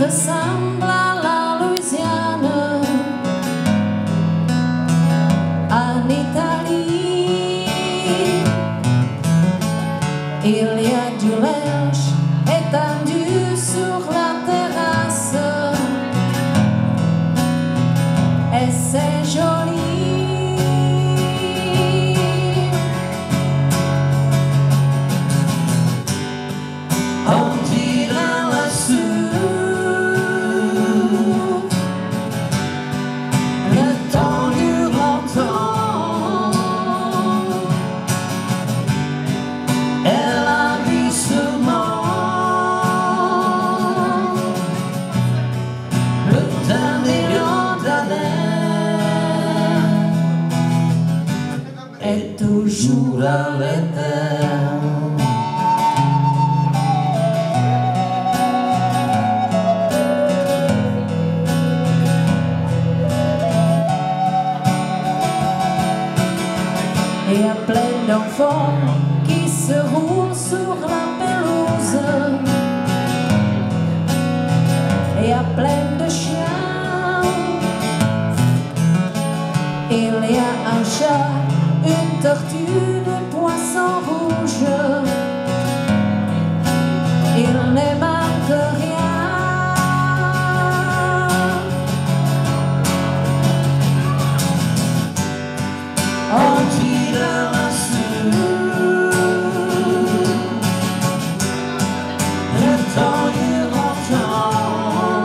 ressemble à la Louisiane, en Italie. Il y a du linge étendu sur la terrasse et c'est joli. Est toujours à l'éternel. Il y a plein d'enfants qui se roulent sur la pelouse. Il y a plein de chiens. Il y a un chat, une tortue, des poissons rouges. Il ne manque rien. On tire là-dessus. Le temps est longtemps.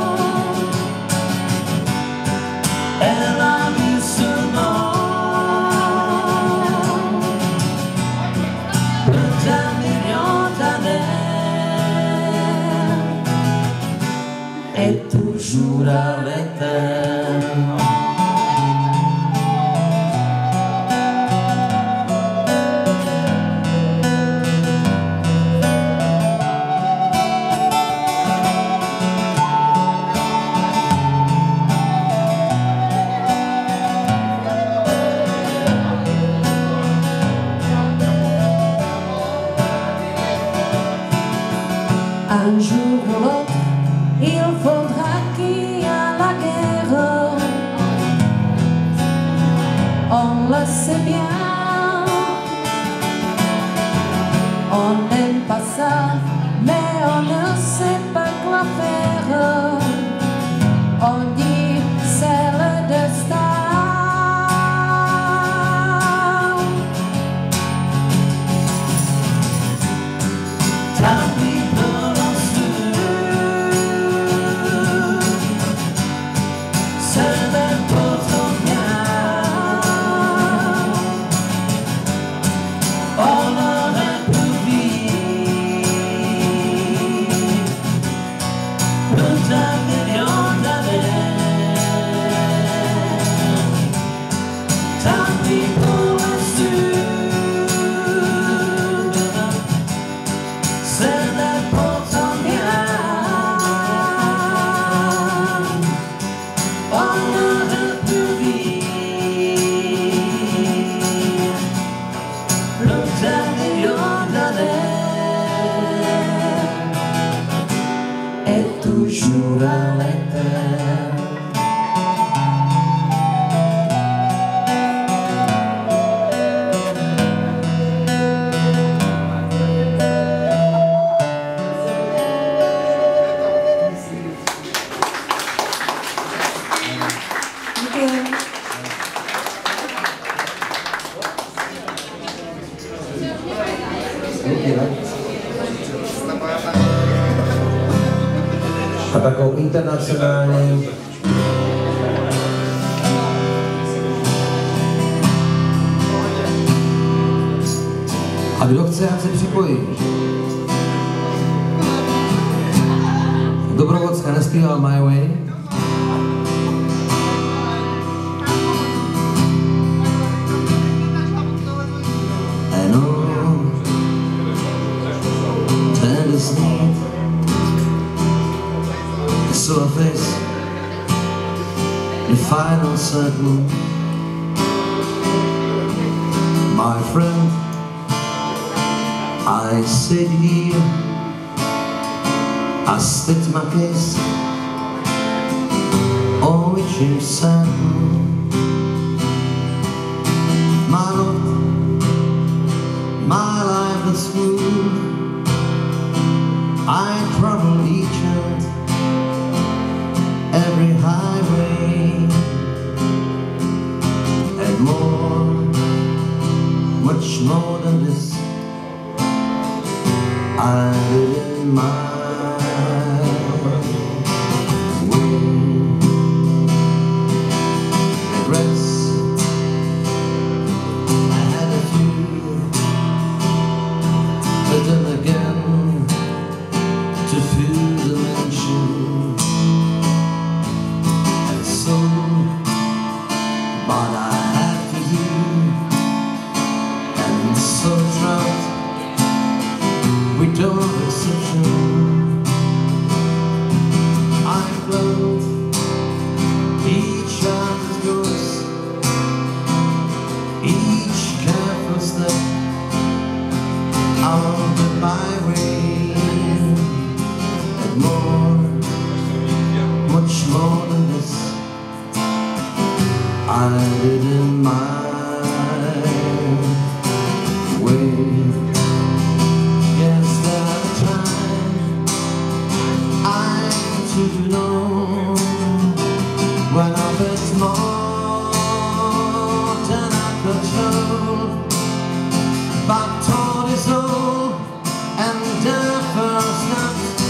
Elle a mis ce nom. Est toujours à l'éternel. Un jour ou l'autre, il faudra qu'il y ait la guerre. On le sait bien. On n'aime pas ça, mais on ne sait pas quoi faire. On dit c'est le destin. Est toujours à l'éternel. A takou internacionální a kdo chce, ať se připojí. Dobrovolská nespíval My Way. So I face the final circle. My friend, I sit here a spit my kiss, oh which is certain. My love, my life is full. I travel each and every highway, and more, much more than this, I did in my without exception. I followed each other's goals, each careful step out the byway, and more, much more than this, I did in my way. You know, when I bet more than I could show, but told is all, and the first night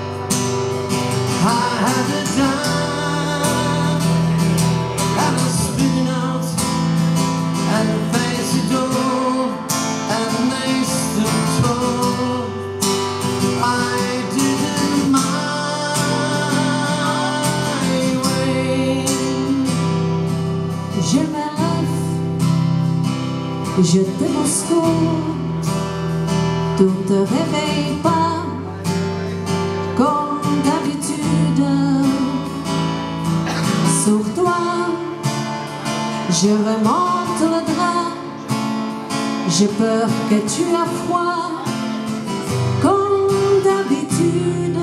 I had a dime, and a spin out, and face it all, and they stood tall. I didn't mind. Je me lève, je te bouscule, tu te réveilles pas comme d'habitude. Sur toi, je remonte le drap, j'ai peur que tu aies froid comme d'habitude.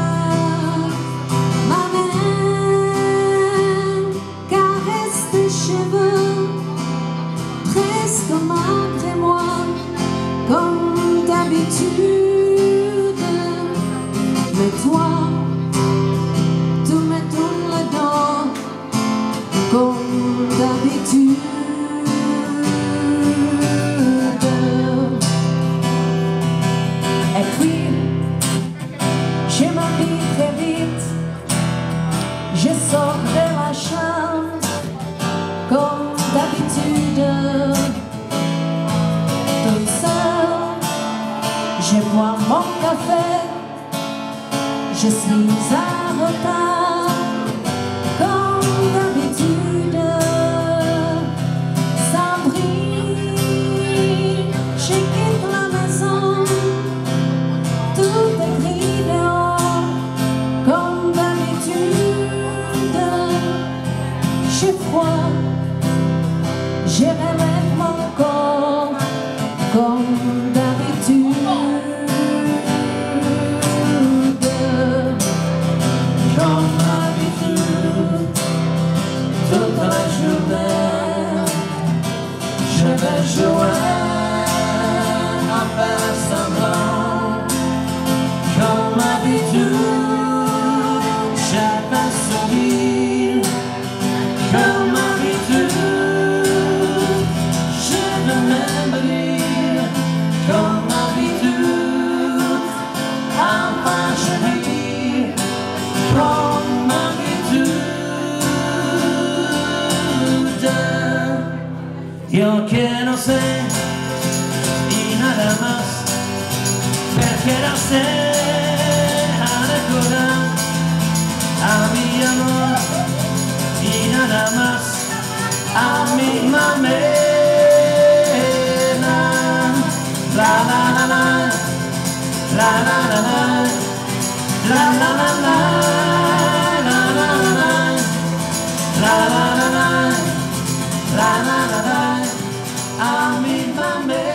Presque malgré moi, comme d'habitude. Mais toi, tu me tournes le dos, comme d'habitude. Et puis, je m'habille très vite, je sors de la chambre, comme d'habitude. Toute seule, je bois mon café, je suis en retard, comme d'habitude. Ça brille, je quitte la maison, tout est gris dehors, comme d'habitude. J'ai froid, je relève mon corps, comme d'habitude. Comme d'habitude, toute la journée, je vais jouer à faire semblant. Comme d'habitude, je vais sourire. Comme d'habitude, je vais m'embellir. Comme d'habitude, enfin je ris. Comme d'habitude, io che non sei in nada más, perché da sé ancora a mi amor y nada más a mi mamena. La la la la, la la la la, la la la la, la la la la, la la la la, la la la la, a mi mamena.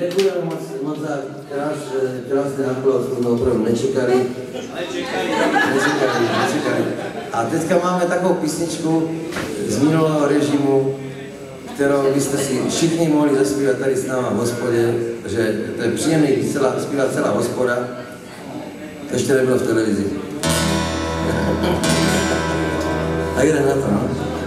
Děkujeme moc za krásný aplauz, to jsme opravdu nečekali. A teďka máme takovou písničku z minulého režimu, kterou byste si všichni mohli zaspívat tady s náma v hospodě, že to je příjemný, když zpívá celá hospoda. To ještě nebylo v televizi. Tak jdem na to, no.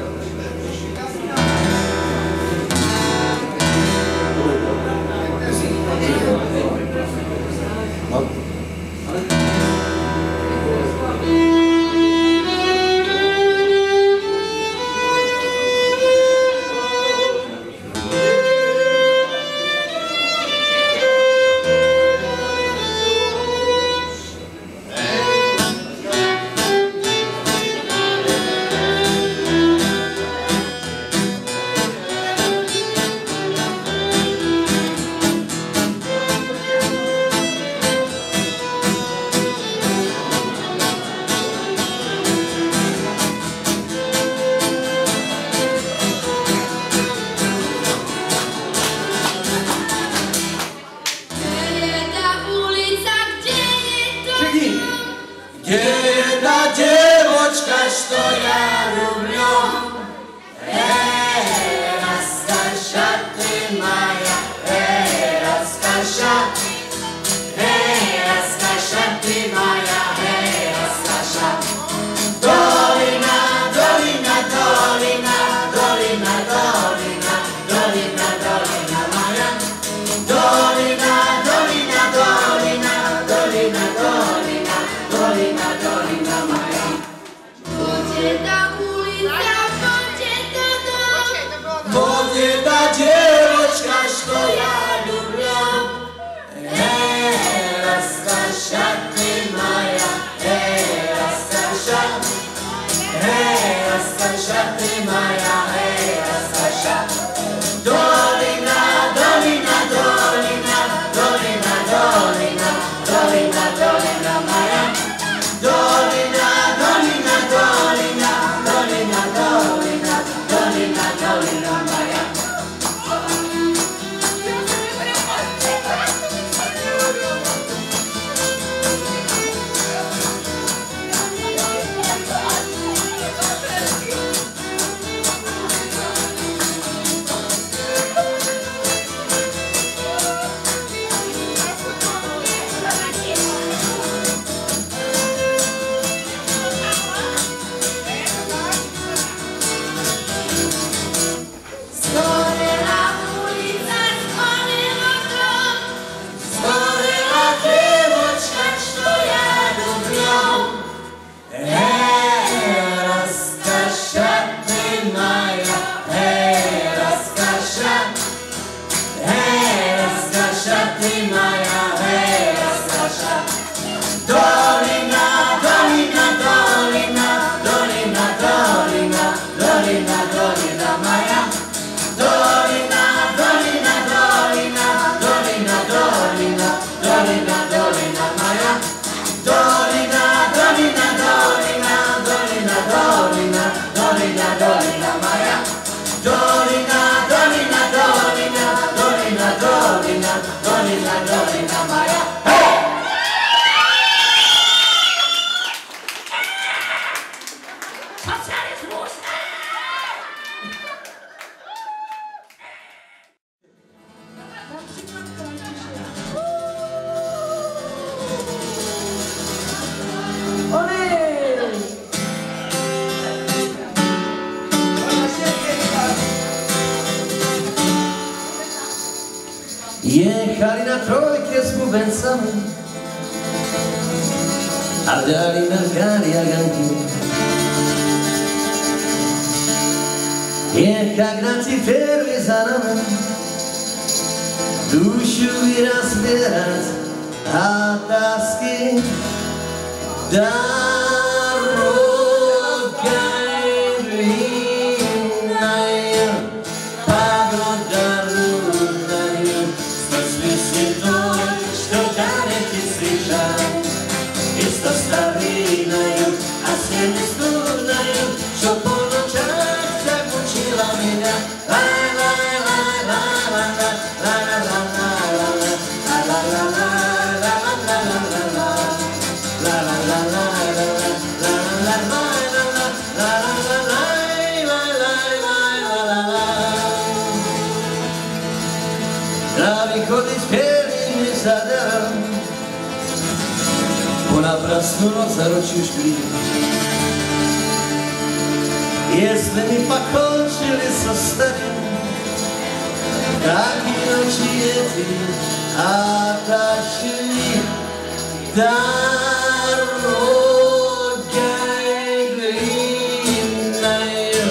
Gdzie jedna dziewoczka, co ja lubię? Raskasia ty moja, Raskasia, Raskasia ty moja, Raskasia. Dolina, dolina, dolina, dolina, dolina, dolina, dolina moja. Dolina, dolina, dolina, dolina, dolina, dolina, dolina moja. Gdzie ta ulica, gdzie to dom? Gdzie ta dziewoczka, co ja lubię? Raskasia ty moja, Raskasia, Raskasia ty moja, Raskasia. Dolina, dolina, dolina, dolina, dolina, dolina, dolina moja. Dolina, dolina, dolina, dolina, dolina, dolina, dolina moja. Zgorela ulica, zgorela dom. Zgorela dziewoczka, co ja lubię. Raskasia ty moja, Raskasia, Raskasia ty moja, Raskasia. Dolina, dolina, dolina, dolina, dolina, dolina, dolina moja. Dolina, dolina, dolina, dolina, dolina, dolina, dolina moja. Dolina, dolina, dolina, dolina, dolina, dolina, dolina moja. Dolina, dolina, dolina, dolina, dolina, dolina, dolina moja. Jechali na trojkę z bubencami, a dali merkali aganki. Jak na cyferwie za nami, dušu rozbierać, a taski La la la la la la la la la la la. na východy zpělými zadám. Ona prasnu noc za ročí šklí. Jestli mi pak končili so starým, taky noči je ty a tačný darodajglinajú,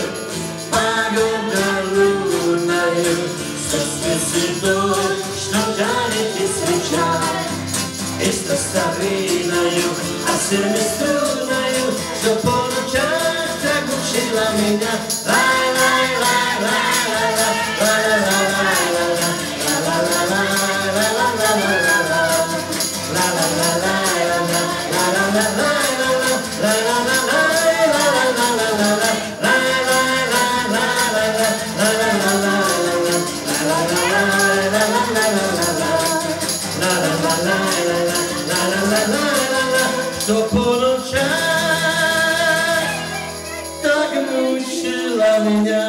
pagodalúnajú, srdce si dočno dali ti svičaj, isto stavinajú a sirmi strunajú, do ponočách tak učila mňa. Laj, laj, laj, laj, laj, laj, laj, laj, do ponočák tak mučila mňa.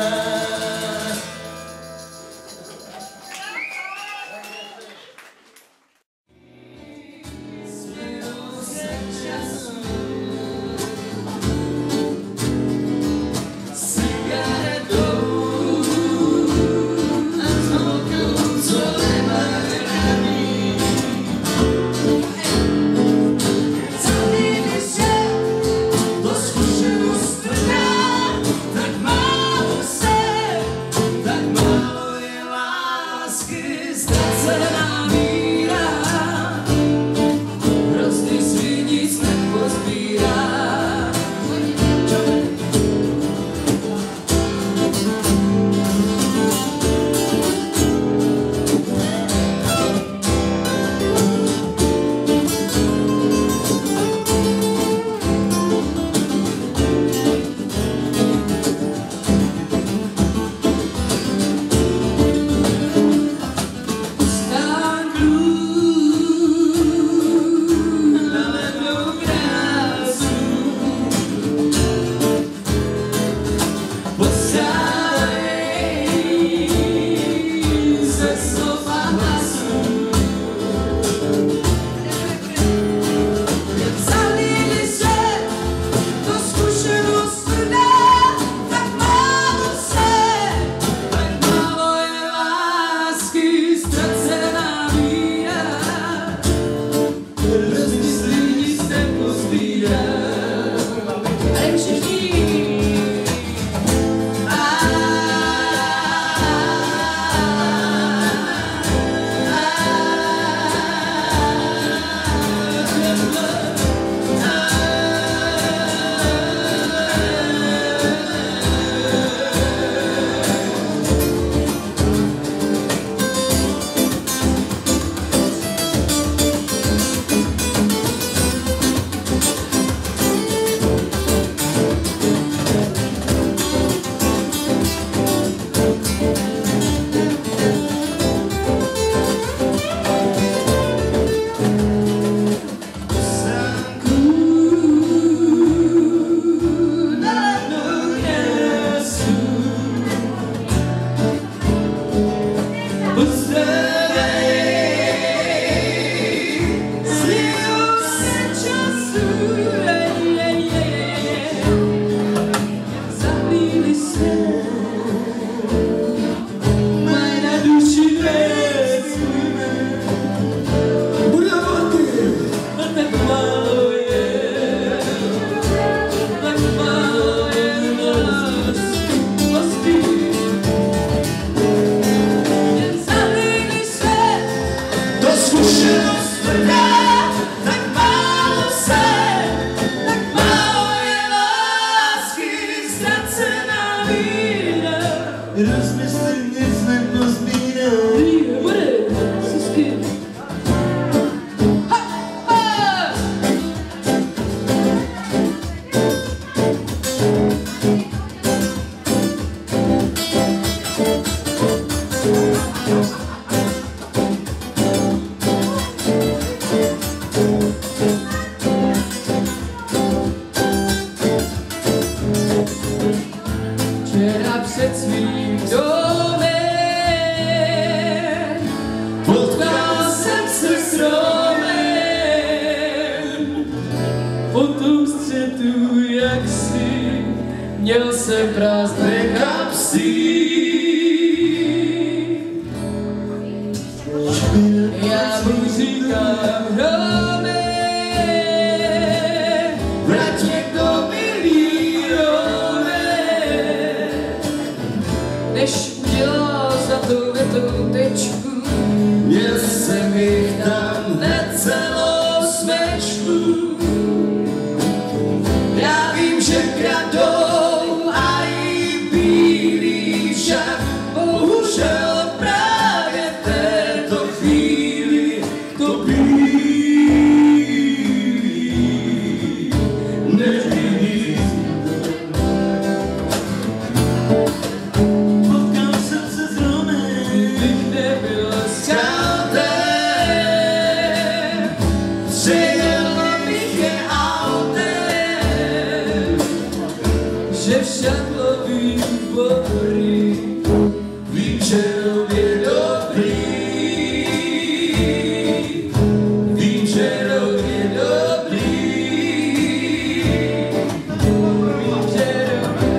měl jsem prázdné kapsy. Já mu říkám, Rome, vrať mě to milý Rome, než udělal zlatou větou tečku, měl jsem jich tam necelou smečku. Já vím, že kradou a i bílý, však bohužel právě v této chvíli to bílý nevidí. Potkal jsem se s Romem, bych nebyl skautem, přijel bych je autem, že však lovím bory, vím, že Rom je dobrý, vím, že Rom je dobrý, vím, že Rom je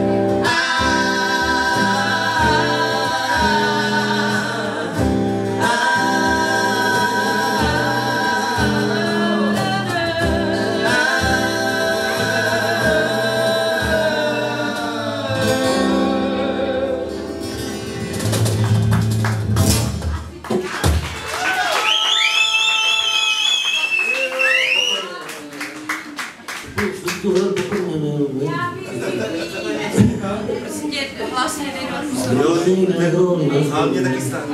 Prostě hlas nevědomý. A mě taky stáhnu.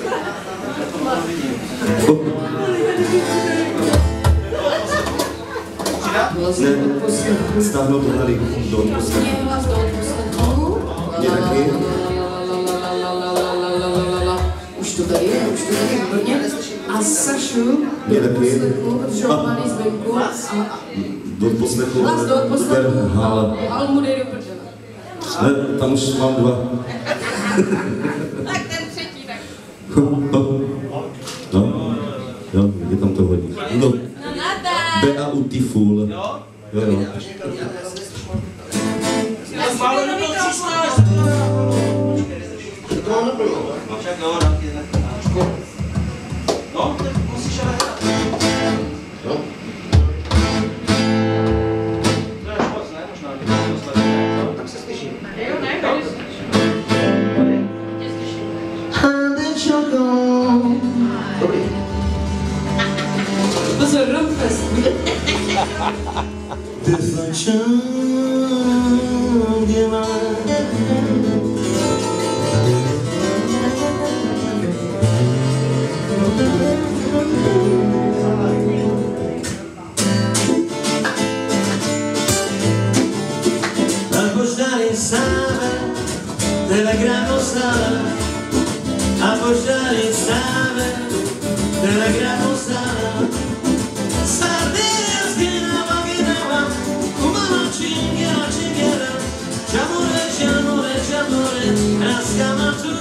Ne, stáhnu to tady do odposlechu. Je hlas do odposlechu. Mě taky. Už to tady je, výborně. A Sašu, Mě taky. protože ho malý zvenku. Do odposlechu. Hlas do odposlechu. Hale. Ale mu dej do prdele. Ne, tam už mám dva. Tak ten třetí, tak. No, jo, je tam to hodně. No, No nada. Beautiful. Jo. Málo do toho čísla. To nebylo. Však jo, no, tak musíš ale hrát. No. To je až moc, ne? Možná, kdyby to dostali, ne? Tak se slyším. Jo, ne, tě slyším. Dobrý. Pozor, Romfest. A požáry stále, telegramu stále. Sardinas ginava, ginava, umana chingera, chingera. Jamore, jamore, jamore, rascama tu.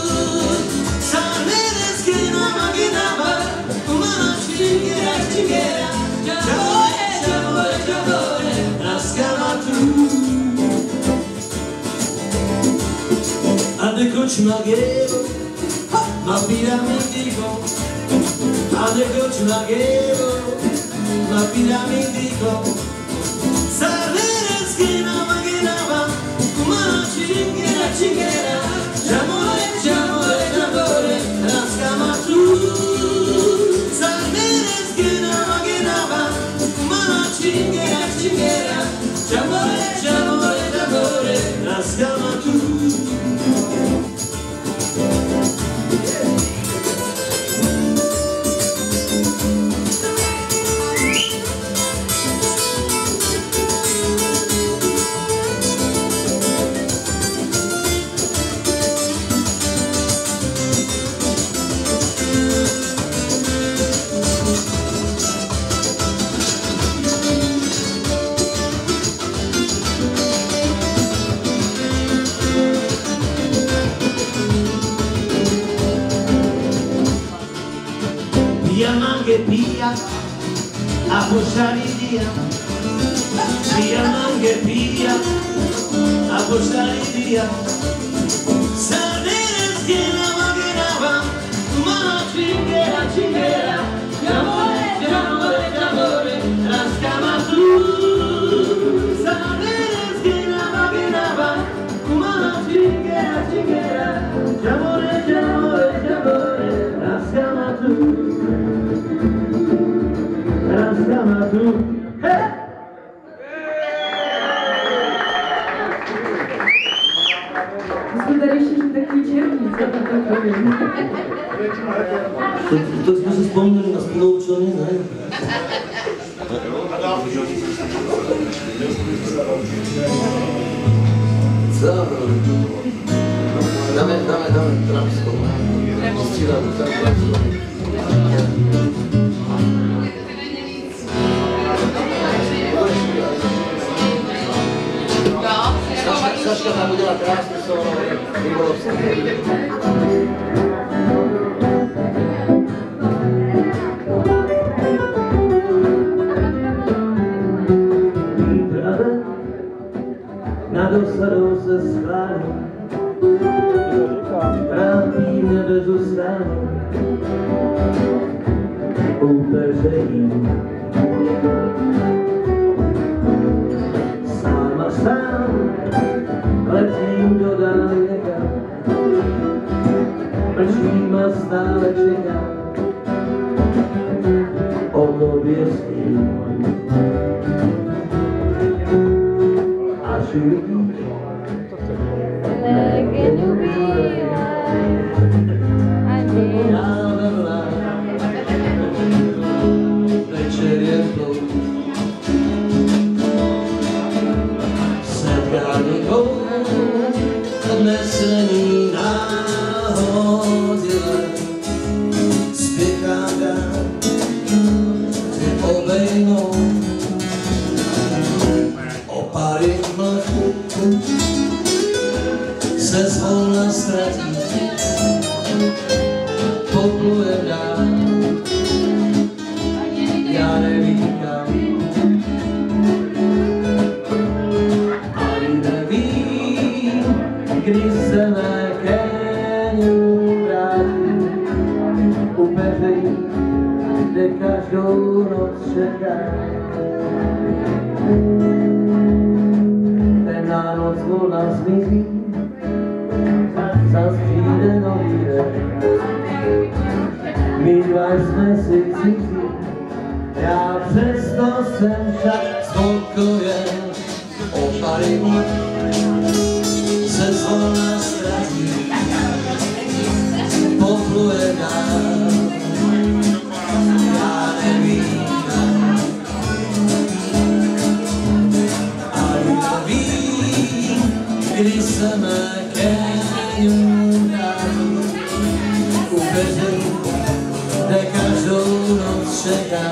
Sardinas ginava, ginava, umana chingera, chingera. Jamore, jamore, jamore, rascama tu. Ade koçmagevo, ma piramidico. Ade koçmagevo, ma piramidico. Sarderes ginava, ginava, umana chingera, chingera. Jamore, jamore, jamore, rascama tu. Sarderes ginava, ginava, umana chingera, chingera. Jamore, jamore, jamore, rascama tu. Pia mangue pia, a puxar dia. Pia mangue pia, a a pošali dia. Saberes que não maginava, uma chingera, chingera, de amore, de amore, de amore, rascava tu. Saberes que não maginava, uma chingera, chingera, de amore, de amore, de amore, rascava tu. Rascava tu. Jsme tady všichni takový černí, co to povím. To jsme se vzpomněli na spoluobčany, ne? Co? Dáme trapskou. Střílám trapskou. Saška tam udělá krásný solo, Rybolovský. Nad osadou se schválí, trápí mě bez ustání, upeřejí. Sám a sám letím do daleka, mlčím a stále čekám, o tobě sním. Až uvidíš, večer je dlouhý, setkání dnes není náhodile, spěchám dál, tě obejmou, opary mlhu se zvolna ztratí, poplujem dál, já nevím kam, ani nevím, kdy se mé Keniu vrátí, upeřejí, kde každou noc čeká. Temná noc volna zmizí, zas přijde nový den. My dva jsme si cizí, já přesto jsem však spokojen. Opary se zvolna ztratí, popluje dál, já nevím kam. Ani nevím, kdy se mé Keniu vrátí, upeřejí, kde každou noc čeká.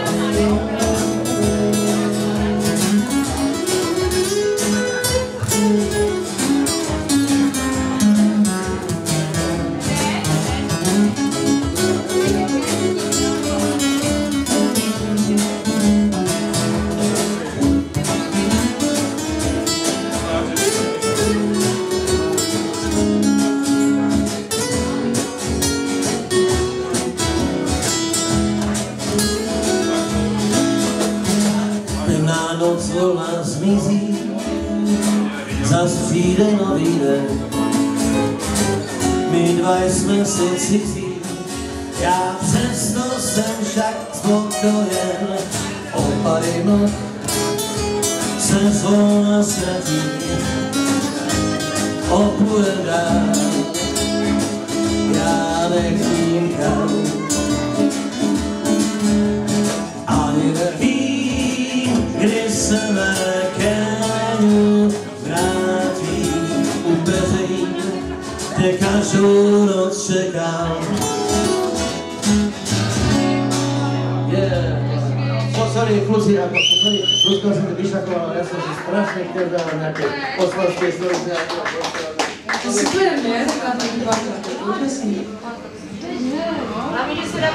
Noc volna zmizí, zas přijde nový den. My dva jsme si cizí, já přesto jsem však spokojen. Opary mlh se zvolna ztratí, opluje dál, já nevím kam. Ani nevím, kdy se mé Keniu vrátí, upeřejí, kde každou noc čekám. Sorry, kluci, sorry, Luzko jsem to vyšakoval, já jsem si strašně chtěl dávat nějaké oslavské slovo z nějakého prostoru. To super, ne? Taková to dvakrát, to je úžasný. Hlavně, že se dá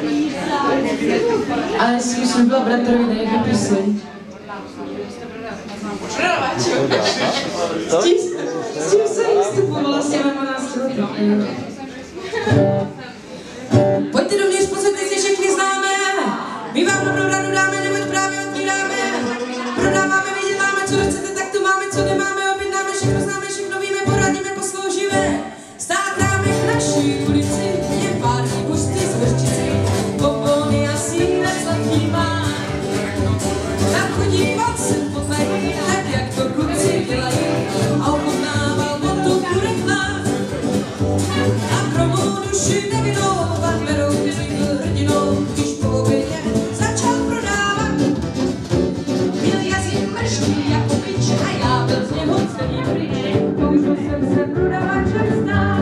Ale zkusím byla bratrovi nejde píseň. S tím jsem vystupovala s těmi 12 lety. Pojďte dovnitř, posaďte si, všichni známe. My vám dobrou radu dáme, neboť právě otvíráme. Prodáváme, vyděláme, co chcete, tak tu máme, co nemáme, objednáme, všechno známe, všechno víme, poradíme, posloužíme. Stát dáme v naší ulici, je pár pusty z vrštici, popony a síle sladký má. Tam chodí 20 potlejí, tak jak to kluci dělají, a ochutnával potom bude chlát. A pro mou duši nevinovat, berou byl hrdinou, když po obědě začal prodávat. Měl jazyk mrštý jako bič a já byl z něho celý pryč, použil jsem se prodavačem znát.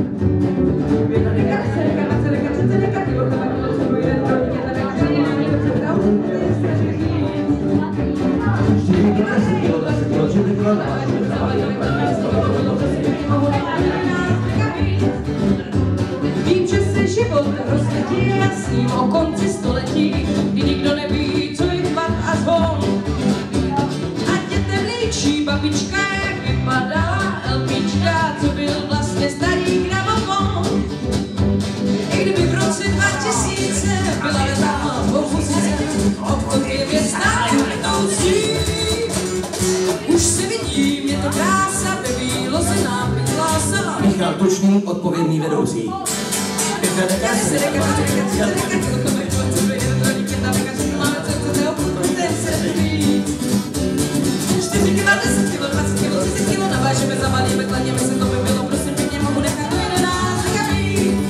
Vím, že se život rozletí jasný o konci století, kdy nikdo neví, co je chvat a zvon. A dětem líčí babička, jak vypadá LPčka, co byl vlastně starý gramofon. I kdyby v roce 2000 byla reklama v opozice, obchod je věc stále letoucí. Už se vidím, je to krása, ve výloze nápis hlása. Michal Tučný, odpovědný vedoucí. Navážeme, zabalíme, kladněme se, to by bylo, prosím pěkně, mohu nechat do 11 kabí.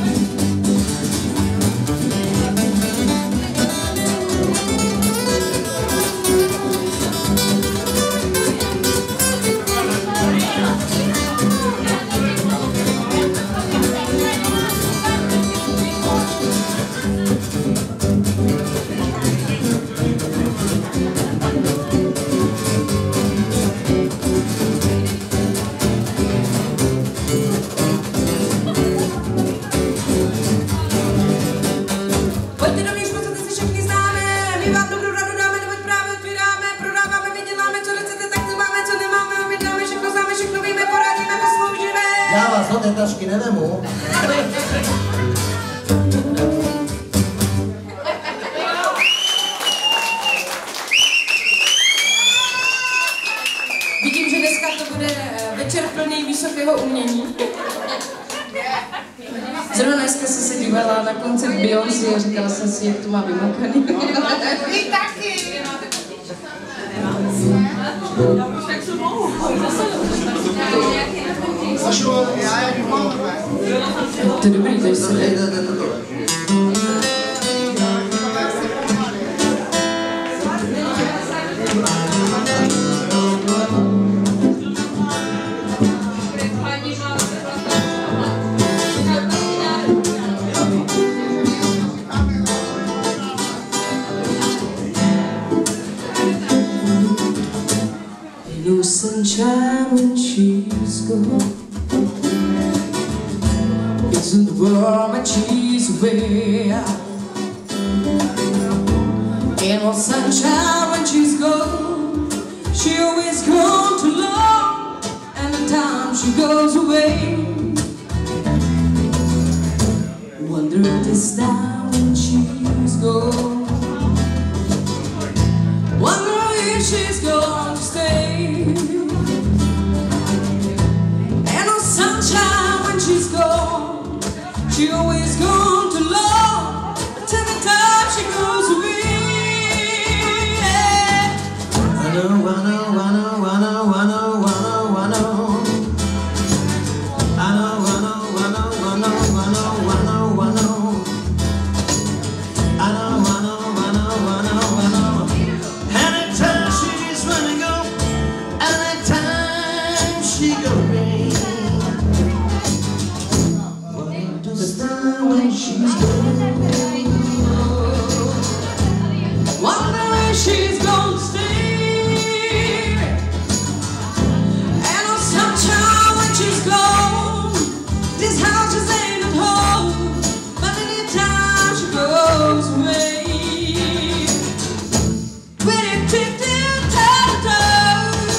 Já vás do té tašky nevemu. Vidím, že dneska to bude večer plný vysokého umění. Zrovna dneska jsem se dívala na koncert Beyoncé a říkala jsem si, jak to má vymakaný. Vy taky! To je dobrý, to je se no sunshine when she's gone. Isn't warm and she's away. Ain't no sunshine when she's gone. She always gone too long, and the time she goes away. Wonder this time when she's gone. Wonder if she's gone to stay. Ain't no sunshine when she's gone. She always gone too long, till the time she goes away. I know, I know, I know, I know, I know, I know, I know. I know, I know, I know, I know, I know, I know, I know. I know, I know, I know, I know, I know. Anytime she's running go, anytime she go away. What does that when she's gone? Wonder where she's gone to stay. Ain't no sunshine when she's gone. This house just ain't at home. But anytime she goes away, when it tipped in toe,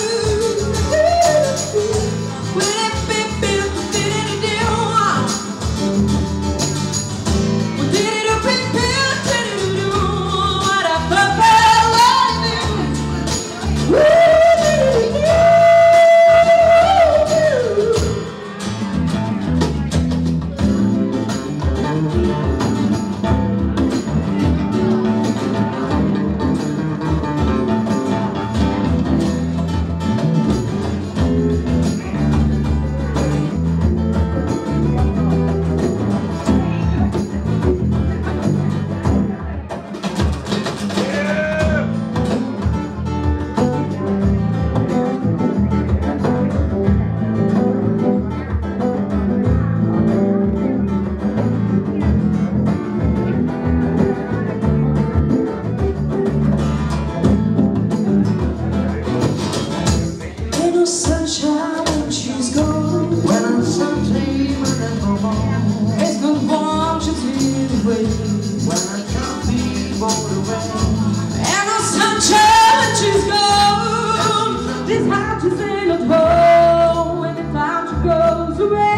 way when I can't be born away. And the sunshine, she's gone. This house is in a hole when the time she goes away.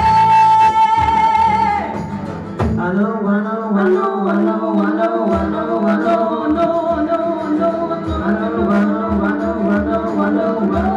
I know, I know, I know, I know, I know, I know, I know, no, no, no, I know, I know, I know, I know, I know, I know, I know.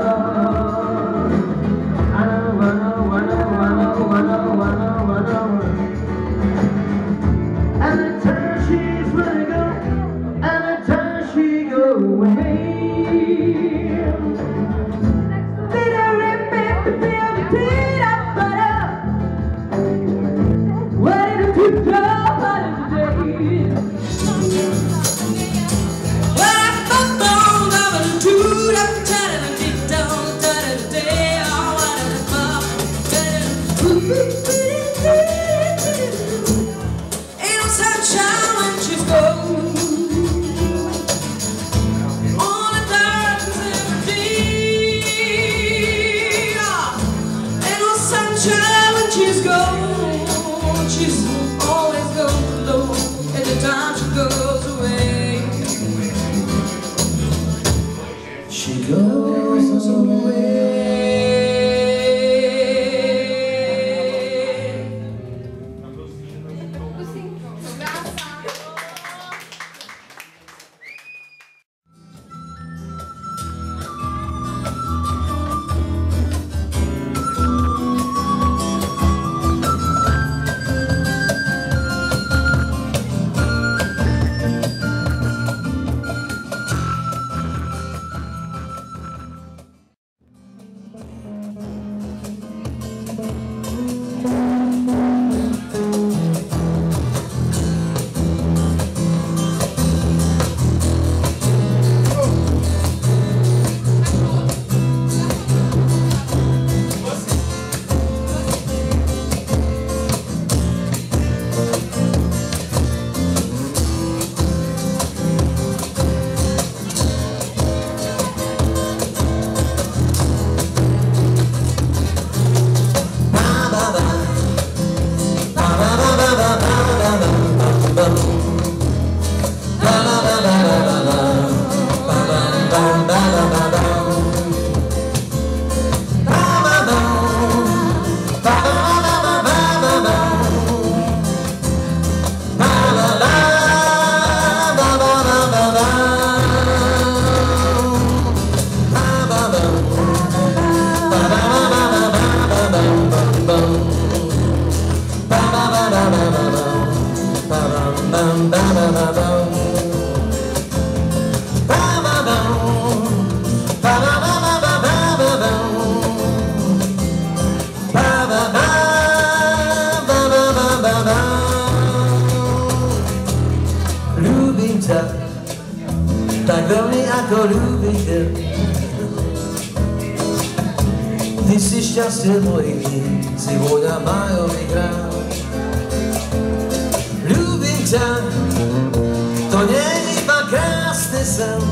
Tak veľmi ako ľúbiť ťa. Ty si šťastie mojich dní, si vôňa májových rán. Ľúbim ťa, to nie je iba krásny sen.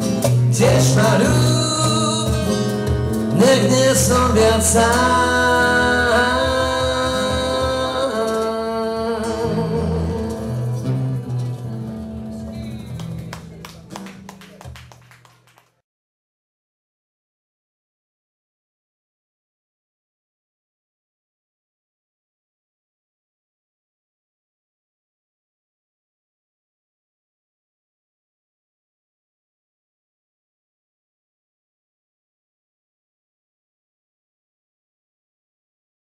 Tiež ma ľúb, nech nie som viac sám.